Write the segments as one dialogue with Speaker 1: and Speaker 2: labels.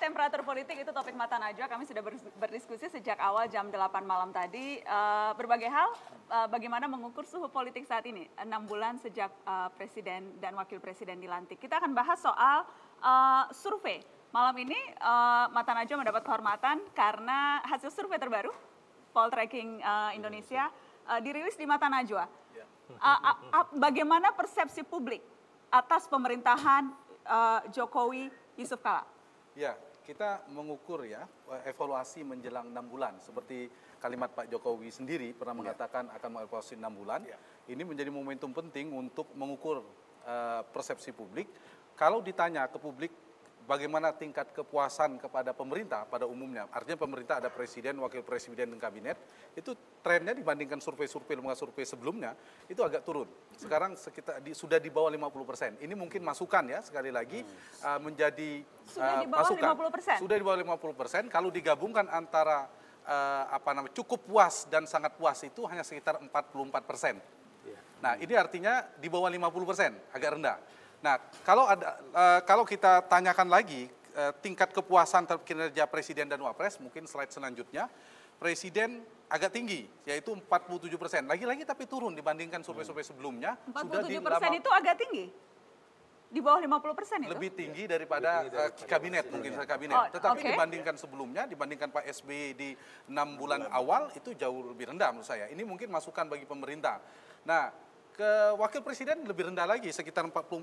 Speaker 1: temperatur politik itu topik Mata Najwa. Kami sudah berdiskusi sejak awal jam 8 malam tadi. Berbagai hal, bagaimana mengukur suhu politik saat ini. 6 bulan sejak Presiden dan Wakil Presiden dilantik. Kita akan bahas soal survei. Malam ini Mata Najwa mendapat kehormatan karena hasil survei terbaru, Poll Tracking Indonesia, dirilis di Mata Najwa. Bagaimana persepsi publik atas pemerintahan Jokowi Yusuf Kala?
Speaker 2: Ya, kita mengukur ya evaluasi menjelang 6 bulan. Seperti kalimat Pak Jokowi sendiri pernah mengatakan akan mengevaluasi 6 bulan. Ini menjadi momentum penting untuk mengukur persepsi publik. Kalau ditanya ke publik bagaimana tingkat kepuasan kepada pemerintah pada umumnya, artinya pemerintah ada presiden, wakil presiden, dan kabinet, itu trennya dibandingkan survei-survei lembaga survei sebelumnya, itu agak turun. Sekarang sudah di bawah 50%. Ini mungkin masukan ya, sekali lagi menjadi masukan. Sudah di bawah 50%. Kalau digabungkan antara cukup puas dan sangat puas itu hanya sekitar 44%. Nah, ini artinya di bawah 50%, agak rendah. Nah, kalau kita tanyakan lagi tingkat kepuasan terhadap kinerja Presiden dan Wapres, mungkin slide selanjutnya, Presiden agak tinggi, yaitu 47%. Lagi-lagi tapi turun dibandingkan survei-survei sebelumnya.
Speaker 1: 47% itu agak tinggi? Di bawah 50% itu?
Speaker 2: Lebih tinggi daripada kabinet, mungkin kabinet. Tetapi dibandingkan sebelumnya, dibandingkan Pak SBY di 6 bulan awal, itu jauh lebih rendah menurut saya. Ini mungkin masukan bagi pemerintah. Nah, ke wakil presiden lebih rendah lagi, sekitar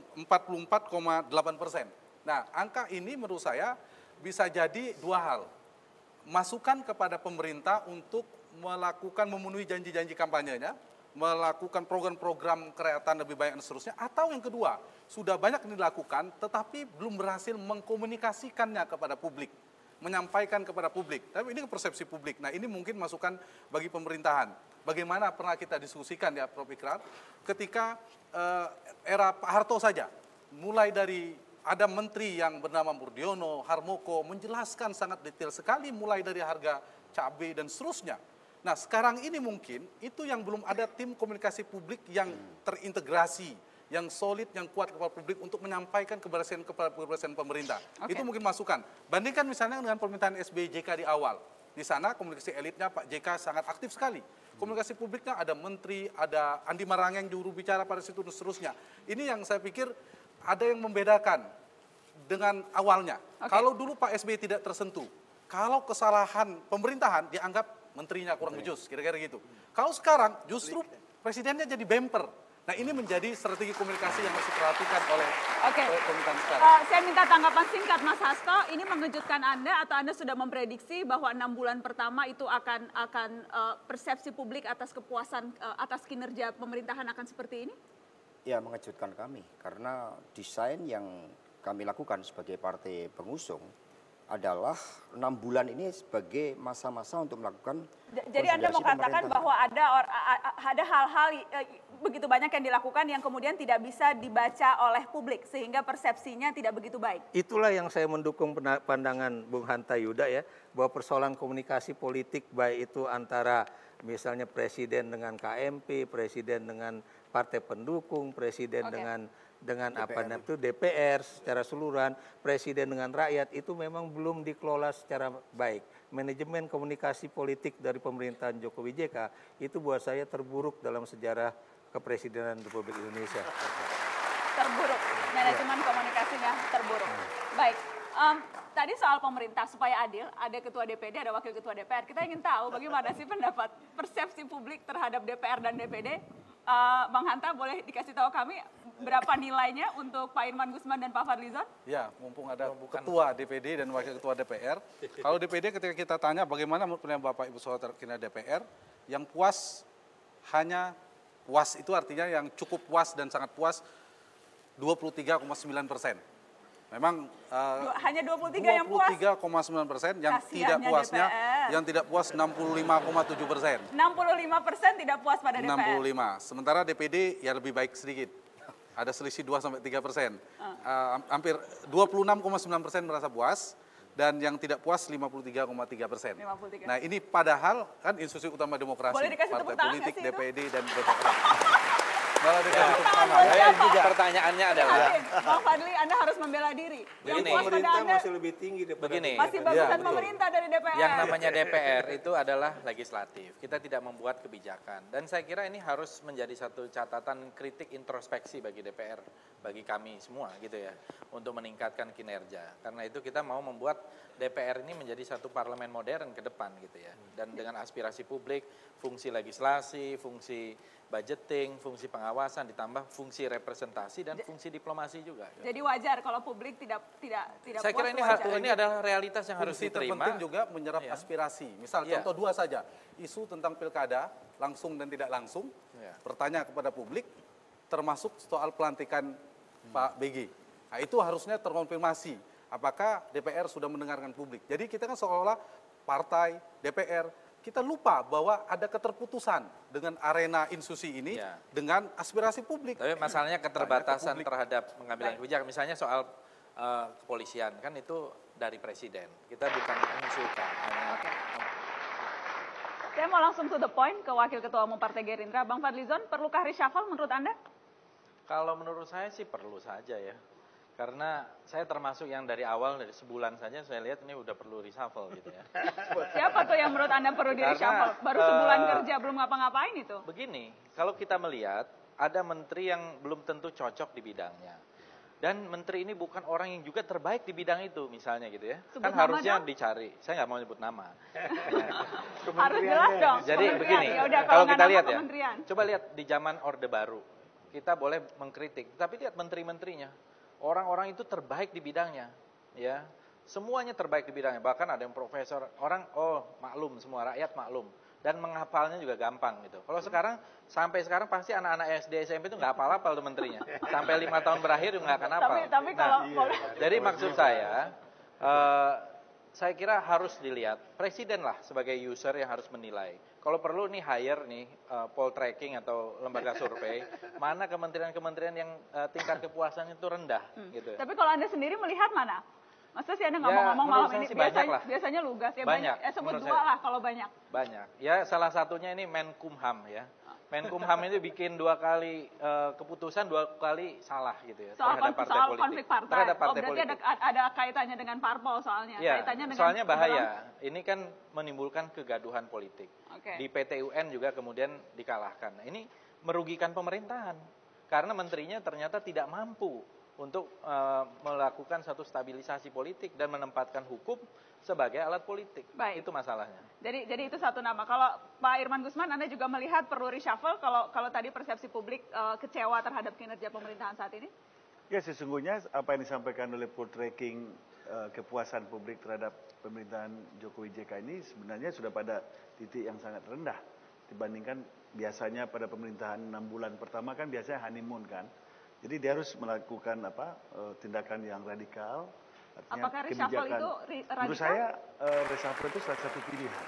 Speaker 2: 44,8%. Nah, angka ini menurut saya bisa jadi dua hal. Masukan kepada pemerintah untuk memenuhi janji-janji kampanyenya, melakukan program-program kerakyatan lebih banyak dan seterusnya, atau yang kedua, sudah banyak dilakukan tetapi belum berhasil mengkomunikasikannya kepada publik, menyampaikan kepada publik. Tapi ini persepsi publik. Nah, ini mungkin masukan bagi pemerintahan. Bagaimana pernah kita diskusikan ya Prof. Ikrar, ketika era Pak Harto saja, mulai dari ada menteri yang bernama Murdiono, Harmoko, menjelaskan sangat detail sekali mulai dari harga cabai dan seterusnya. Nah, sekarang ini mungkin itu yang belum ada tim komunikasi publik yang terintegrasi, yang solid, yang kuat kepada publik untuk menyampaikan keberhasilan pemerintah. Itu mungkin masukan. Bandingkan misalnya dengan pemerintahan SBY JK di awal. Di sana komunikasi elitnya Pak JK sangat aktif sekali. Komunikasi publiknya ada menteri, ada Andi Marangeng juru bicara pada situ dan seterusnya. Ini yang saya pikir ada yang membedakan dengan awalnya. Kalau dulu Pak SBY tidak tersentuh, kalau kesalahan pemerintahan dianggap menterinya kurang becus, kira-kira gitu. Kalau sekarang justru presidennya jadi bemper. Nah, ini menjadi strategi komunikasi yang harus diperhatikan oleh pemerintahan sekarang.
Speaker 1: Saya minta tanggapan singkat Mas Hasto, ini mengejutkan Anda atau Anda sudah memprediksi bahwa 6 bulan pertama itu akan persepsi publik atas kepuasan, atas kinerja pemerintahan akan seperti ini?
Speaker 3: Ya, mengejutkan kami karena desain yang kami lakukan sebagai partai pengusung adalah 6 bulan ini sebagai masa-masa untuk melakukan.
Speaker 1: Jadi Anda mau katakan bahwa ada hal-hal begitu banyak yang dilakukan yang kemudian tidak bisa dibaca oleh publik sehingga persepsinya tidak begitu baik.
Speaker 4: Itulah yang saya mendukung pandangan Bung Hanta Yuda ya, bahwa persoalan komunikasi politik baik itu antara misalnya presiden dengan KMP, presiden dengan partai pendukung, presiden dengan DPR secara keseluruhan, presiden dengan rakyat itu memang belum dikelola secara baik. Manajemen komunikasi politik dari pemerintahan Jokowi JK itu buat saya terburuk dalam sejarah kepresidenan Republik Indonesia.
Speaker 1: Terburuk, manajemen komunikasinya terburuk. Baik, tadi soal pemerintah supaya adil, ada ketua DPD, ada wakil ketua DPR. Kita ingin tahu bagaimana sih pendapat persepsi publik terhadap DPR dan DPD. Bang Hanta, boleh dikasih tahu kami berapa nilainya untuk Pak Irman Gusman dan Pak Fadlizon?
Speaker 2: Ya, mumpung ada ketua DPD dan wakil ketua DPR. Kalau DPD ketika kita tanya bagaimana menurut Bapak Ibu Saudara kinerja DPR, yang puas hanya puas itu artinya yang cukup puas dan sangat puas 23,9%. Memang
Speaker 1: hanya 23 yang puas.
Speaker 2: 23,9%, yang tidak puasnya,
Speaker 1: DPR.
Speaker 2: yang tidak puas 65,7%.
Speaker 1: 65% tidak puas pada DPR.
Speaker 2: 65. Sementara DPD ya lebih baik sedikit. Ada selisih 2-3%. Hampir 26,9% merasa puas dan yang tidak puas 53,3%. Nah, ini padahal kan institusi utama demokrasi, partai politik, DPD dan DPR. Malah dikasih tepuk tangan.
Speaker 1: buat siapa?
Speaker 5: Pertanyaannya adalah
Speaker 1: Bang Fadli, Anda harus membela diri. Yang
Speaker 5: Begini.
Speaker 1: puas pada
Speaker 4: Pemerintah
Speaker 1: Anda
Speaker 4: masih lebih tinggi daripada
Speaker 5: Begini.
Speaker 1: masih bagusan
Speaker 2: betul.
Speaker 1: pemerintah dari DPR.
Speaker 5: yang namanya DPR itu adalah legislatif. Kita tidak membuat kebijakan. Dan saya kira ini harus menjadi satu catatan kritik introspeksi bagi DPR, bagi kami semua gitu ya, untuk meningkatkan kinerja. Karena itu kita mau membuat DPR ini menjadi satu parlemen modern ke depan gitu ya. Dan dengan aspirasi publik, fungsi legislasi, fungsi budgeting, fungsi pengawasan, ditambah fungsi representasi dan fungsi diplomasi juga.
Speaker 1: Jadi wajar kalau publik tidak
Speaker 5: Saya
Speaker 1: puas
Speaker 5: kira
Speaker 1: itu wajar.
Speaker 5: ini adalah realitas yang harus
Speaker 2: Fungsi
Speaker 5: diterima.
Speaker 2: terpenting juga menyerap
Speaker 5: Iya.
Speaker 2: aspirasi. Misal
Speaker 5: Iya.
Speaker 2: contoh dua saja, isu tentang pilkada langsung dan tidak langsung,
Speaker 5: Iya.
Speaker 2: bertanya kepada publik, termasuk soal pelantikan Pak BG. Nah, itu harusnya terkonfirmasi apakah DPR sudah mendengarkan publik. Jadi kita kan seolah-olah partai, DPR, kita lupa bahwa ada keterputusan dengan arena institusi ini
Speaker 5: Iya.
Speaker 2: dengan aspirasi publik.
Speaker 5: Tapi masalahnya keterbatasan
Speaker 2: publik.
Speaker 5: terhadap pengambilan kebijakan. Misalnya soal kepolisian, kan itu dari presiden. Kita bukan mengusulkan.
Speaker 1: Oke. Saya mau langsung to the point ke Wakil Ketua Umum Partai Gerindra, Bang Fadlizon, perlukah reshuffle menurut Anda?
Speaker 5: Kalau menurut saya sih perlu saja ya. Karena saya termasuk yang dari awal, dari sebulan saja saya lihat ini udah perlu reshuffle gitu ya.
Speaker 1: Siapa tuh yang menurut Anda perlu di reshuffle? Baru sebulan kerja, belum ngapa-ngapain itu?
Speaker 5: Begini, kalau kita melihat ada menteri yang belum tentu cocok di bidangnya. Dan menteri ini bukan orang yang juga terbaik di bidang itu misalnya gitu ya.
Speaker 1: Sebut
Speaker 5: Kan
Speaker 1: nama
Speaker 5: harusnya
Speaker 1: dong.
Speaker 5: dicari. Saya nggak mau nyebut nama.
Speaker 1: Harus jelas dong.
Speaker 5: Jadi
Speaker 1: Kementerian.
Speaker 5: begini,
Speaker 1: Ya udah,
Speaker 5: kalau
Speaker 1: nggak
Speaker 5: kita
Speaker 1: nama
Speaker 5: lihat ya,
Speaker 1: kementerian.
Speaker 5: coba lihat di zaman Orde Baru, kita boleh mengkritik, tapi lihat menteri-menterinya, orang-orang itu terbaik di bidangnya, ya, semuanya terbaik di bidangnya, bahkan ada yang profesor, orang maklum semua, rakyat maklum, dan menghafalnya juga gampang gitu. Kalau sekarang, sampai sekarang pasti anak-anak SD SMP itu nggak hafal-hafal tuh menterinya, sampai 5 tahun berakhir juga nggak akan hafal.
Speaker 1: Tapi kalau
Speaker 5: Jadi maksud saya kira harus dilihat presiden lah sebagai user yang harus menilai. Kalau perlu nih hire nih poll tracking atau lembaga survei, mana kementerian-kementerian yang tingkat kepuasannya itu rendah gitu.
Speaker 1: Tapi kalau Anda sendiri melihat mana? Masa sih Anda
Speaker 5: Ya,
Speaker 1: ngomong-ngomong malam
Speaker 5: menurut saya
Speaker 1: ini
Speaker 5: sih banyak lah.
Speaker 1: biasanya lugas ya
Speaker 5: Banyak,
Speaker 1: sebut
Speaker 5: menurut
Speaker 1: dua
Speaker 5: saya.
Speaker 1: lah kalau banyak.
Speaker 5: Banyak. Ya salah satunya ini Menkumham ya. Menkumham itu bikin 2 kali keputusan 2 kali salah gitu ya
Speaker 1: Soal
Speaker 5: terhadap partai
Speaker 1: soal
Speaker 5: politik.
Speaker 1: konflik partai.
Speaker 5: Terhadap partai
Speaker 1: berarti
Speaker 5: politik.
Speaker 1: ada kaitannya dengan parpol soalnya.
Speaker 5: Ya,
Speaker 1: Kaitannya dengan
Speaker 5: soalnya bahaya. Ini kan menimbulkan kegaduhan politik.
Speaker 1: Oke.
Speaker 5: Di PT UN juga kemudian dikalahkan. Nah, ini merugikan pemerintahan karena menterinya ternyata tidak mampu untuk melakukan satu stabilisasi politik dan menempatkan hukum sebagai alat politik.
Speaker 1: Baik.
Speaker 5: Itu masalahnya.
Speaker 1: Jadi itu satu nama. Kalau Pak Irman Gusman, Anda juga melihat perlu reshuffle kalau tadi persepsi publik kecewa terhadap kinerja pemerintahan saat ini?
Speaker 6: Ya, sesungguhnya apa yang disampaikan oleh poll tracking kepuasan publik terhadap pemerintahan Jokowi JK ini sebenarnya sudah pada titik yang sangat rendah dibandingkan biasanya pada pemerintahan 6 bulan pertama kan biasanya honeymoon kan. Jadi dia harus melakukan tindakan yang radikal. Artinya
Speaker 1: Apakah reshuffle itu radikal?
Speaker 6: Menurut saya reshuffle itu salah satu pilihan.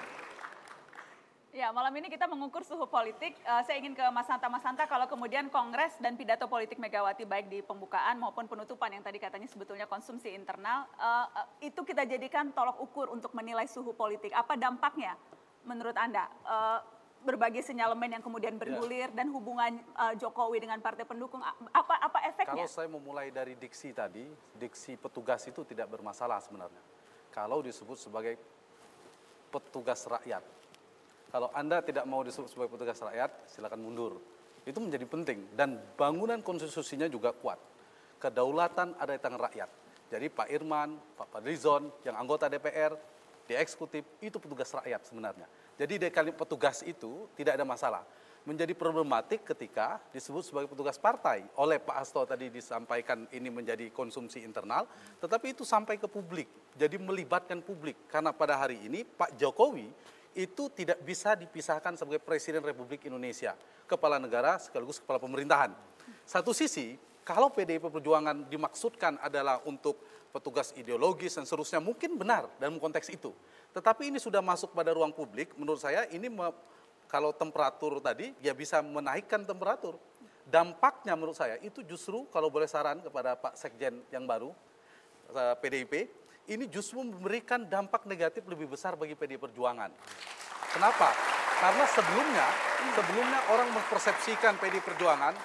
Speaker 1: Ya, malam ini kita mengukur suhu politik. Saya ingin ke Mas Hanta, kalau kemudian Kongres dan pidato politik Megawati baik di pembukaan maupun penutupan yang tadi katanya sebetulnya konsumsi internal, itu kita jadikan tolok ukur untuk menilai suhu politik. Apa dampaknya menurut Anda? Berbagai sinyalemen yang kemudian bergulir dan hubungan Jokowi dengan partai pendukung, apa efeknya?
Speaker 2: Kalau saya memulai dari diksi tadi, diksi petugas itu tidak bermasalah sebenarnya. Kalau disebut sebagai petugas rakyat. Kalau Anda tidak mau disebut sebagai petugas rakyat, silakan mundur. Itu menjadi penting dan bangunan konstitusinya juga kuat. Kedaulatan ada di tangan rakyat. Jadi Pak Irman, Pak Fadlizon, yang anggota DPR, di eksekutif, itu petugas rakyat sebenarnya. Jadi dari kali petugas itu tidak ada masalah. Menjadi problematik ketika disebut sebagai petugas partai. Oleh Pak Hasto tadi disampaikan ini menjadi konsumsi internal, tetapi itu sampai ke publik. Jadi melibatkan publik. Karena pada hari ini Pak Jokowi itu tidak bisa dipisahkan sebagai Presiden Republik Indonesia. Kepala negara sekaligus kepala pemerintahan. Satu sisi, kalau PDIP Perjuangan dimaksudkan adalah untuk petugas ideologis dan seterusnya, mungkin benar dalam konteks itu. Tetapi ini sudah masuk pada ruang publik, menurut saya ini kalau temperatur tadi, ya bisa menaikkan temperatur. Dampaknya menurut saya itu justru kalau boleh saran kepada Pak Sekjen yang baru, PDIP, ini justru memberikan dampak negatif lebih besar bagi PDI Perjuangan. Kenapa? Karena sebelumnya orang mempersepsikan PDI Perjuangan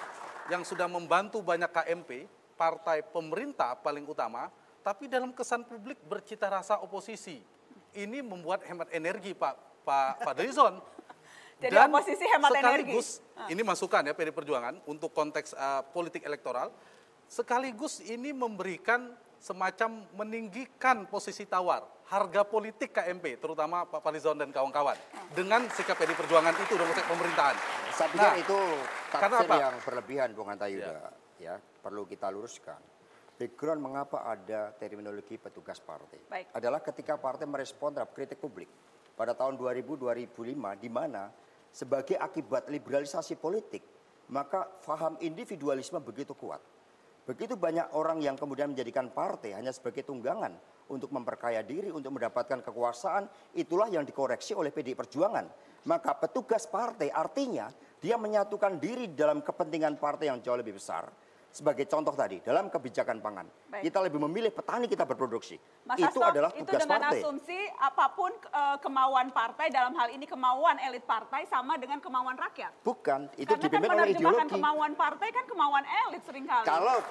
Speaker 2: yang sudah membantu banyak KMP, partai pemerintah paling utama, tapi dalam kesan publik bercita rasa oposisi. Ini membuat hemat energi Pak Fadlizon.
Speaker 1: Jadi
Speaker 2: Dan
Speaker 1: oposisi hemat
Speaker 2: sekaligus,
Speaker 1: energi.
Speaker 2: ini masukan ya PD Perjuangan untuk konteks politik elektoral, sekaligus ini memberikan semacam meninggikan posisi tawar harga politik KMP, terutama Pak Fadlizon dan kawan-kawan, dengan sikap PD Perjuangan itu dalam konteks pemerintahan.
Speaker 3: Saya pikir itu
Speaker 2: karena
Speaker 3: tafsir
Speaker 2: apa?
Speaker 3: yang berlebihan, Bung Hanta Yuda. Ya, perlu kita luruskan. Background mengapa ada terminologi petugas partai.
Speaker 1: Baik.
Speaker 3: Adalah ketika partai merespon terhadap kritik publik. Pada tahun 2000-2005, di mana sebagai akibat liberalisasi politik, maka paham individualisme begitu kuat. Begitu banyak orang yang kemudian menjadikan partai hanya sebagai tunggangan untuk memperkaya diri, untuk mendapatkan kekuasaan, itulah yang dikoreksi oleh PDI Perjuangan. Maka petugas partai artinya dia menyatukan diri dalam kepentingan partai yang jauh lebih besar. Sebagai contoh tadi, dalam kebijakan pangan, kita lebih memilih petani kita berproduksi.
Speaker 1: Mas
Speaker 3: Itu
Speaker 1: Hasto,
Speaker 3: adalah
Speaker 1: itu
Speaker 3: tugas
Speaker 1: dengan
Speaker 3: partai.
Speaker 1: asumsi apapun kemauan partai, dalam hal ini kemauan elit partai sama dengan kemauan rakyat.
Speaker 3: Bukan, itu
Speaker 1: Karena kan
Speaker 3: dipimpin oleh
Speaker 1: menerjemahkan
Speaker 3: ideologi.
Speaker 1: kemauan partai kan kemauan elit seringkali.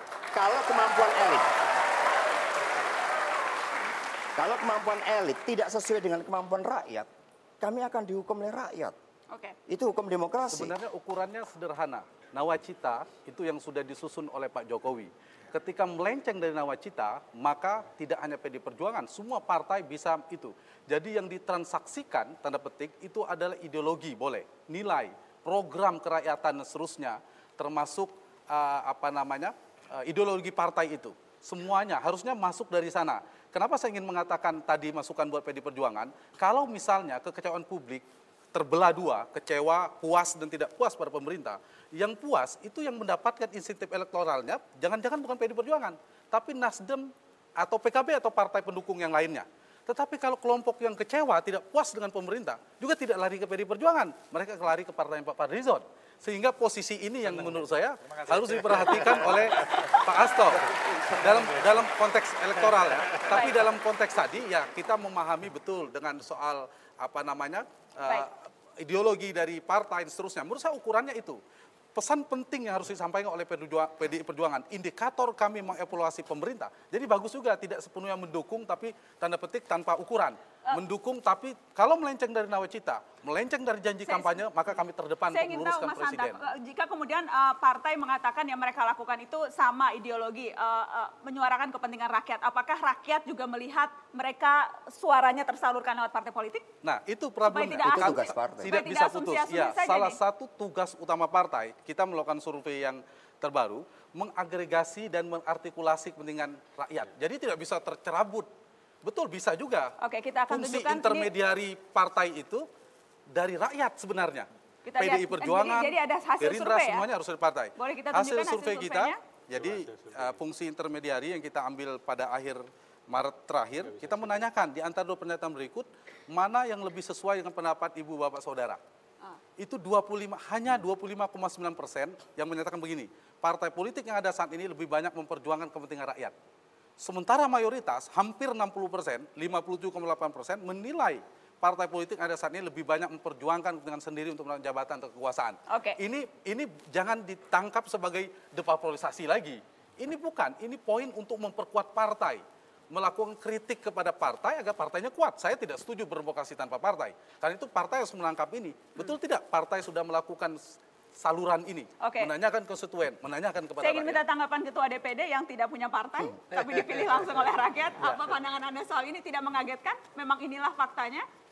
Speaker 3: Kalau kemampuan elit tidak sesuai dengan kemampuan rakyat, kami akan dihukum oleh rakyat.
Speaker 1: Oke.
Speaker 3: Itu hukum demokrasi.
Speaker 2: Sebenarnya ukurannya sederhana. Nawacita itu yang sudah disusun oleh Pak Jokowi. Ketika melenceng dari nawacita, maka tidak hanya PD Perjuangan, semua partai bisa itu. Jadi yang ditransaksikan, tanda petik, itu adalah ideologi, boleh. Nilai, program kerakyatan dan seterusnya, termasuk ideologi partai itu. Semuanya harusnya masuk dari sana. Kenapa saya ingin mengatakan tadi masukan buat PD Perjuangan, kalau misalnya kekecewaan publik terbelah dua, kecewa, puas dan tidak puas pada pemerintah. Yang puas itu yang mendapatkan insentif elektoralnya, jangan-jangan bukan PD Perjuangan, tapi Nasdem atau PKB atau partai pendukung yang lainnya. Tetapi kalau kelompok yang kecewa, tidak puas dengan pemerintah, juga tidak lari ke PD Perjuangan, mereka lari ke partai Pak Fadlizon. Sehingga posisi ini yang menurut saya harus diperhatikan oleh Pak Hasto dalam konteks elektoral ya. Tapi dalam konteks tadi ya kita memahami betul dengan soal ideologi dari partai dan seterusnya. Menurut saya ukurannya itu. Pesan penting yang harus disampaikan oleh PDI Perjuangan, indikator kami mengevaluasi pemerintah. Jadi bagus juga tidak sepenuhnya mendukung tapi tanda petik tanpa ukuran. Mendukung tapi kalau melenceng dari nawacita, melenceng dari janji kampanye, maka kami terdepan untuk meluruskan presiden.
Speaker 1: Jika kemudian partai mengatakan yang mereka lakukan itu sama ideologi, menyuarakan kepentingan rakyat, apakah rakyat juga melihat mereka suaranya tersalurkan lewat partai politik?
Speaker 2: Nah, itu problemnya.
Speaker 3: Itu tugas partai.
Speaker 2: Tidak bisa putus. Ya, salah satu tugas utama partai, kita melakukan survei yang terbaru, mengagregasi dan mengartikulasi kepentingan rakyat. Jadi tidak bisa tercerabut. Betul, bisa juga.
Speaker 1: Oke, kita akan
Speaker 2: fungsi
Speaker 1: tunjukkan
Speaker 2: intermediari partai itu dari rakyat sebenarnya.
Speaker 1: Kita
Speaker 2: PDI
Speaker 1: lihat,
Speaker 2: Perjuangan,
Speaker 1: jadi ada hasil
Speaker 2: Gerindra,
Speaker 1: survei ya?
Speaker 2: semuanya harus dari partai.
Speaker 1: Boleh kita
Speaker 2: hasil
Speaker 1: tunjukkan
Speaker 2: survei
Speaker 1: hasil
Speaker 2: kita,
Speaker 1: surveinya?
Speaker 2: jadi fungsi intermediari yang kita ambil pada akhir Maret terakhir, kita menanyakan di antara dua pernyataan berikut, mana yang lebih sesuai dengan pendapat ibu bapak saudara. Itu hanya 25,9% yang menyatakan begini, partai politik yang ada saat ini lebih banyak memperjuangkan kepentingan rakyat. Sementara mayoritas, hampir 60%, 57,8% menilai partai politik yang ada saat ini lebih banyak memperjuangkan kepentingan sendiri untuk mendapatkan jabatan atau kekuasaan.
Speaker 1: Oke.
Speaker 2: Ini jangan ditangkap sebagai depopularisasi lagi. Ini bukan, ini poin untuk memperkuat partai. Melakukan kritik kepada partai agar partainya kuat. Saya tidak setuju bervokasi tanpa partai. Karena itu partai harus menangkap ini. Betul tidak? Partai sudah melakukan saluran ini.
Speaker 1: Oke.
Speaker 2: Menanyakan konstituen, menanyakan kepada
Speaker 1: Saya ingin minta
Speaker 2: rakyat.
Speaker 1: tanggapan Ketua DPD yang tidak punya partai, tapi dipilih langsung oleh rakyat. Apa pandangan Anda soal ini? Tidak mengagetkan? Memang inilah faktanya?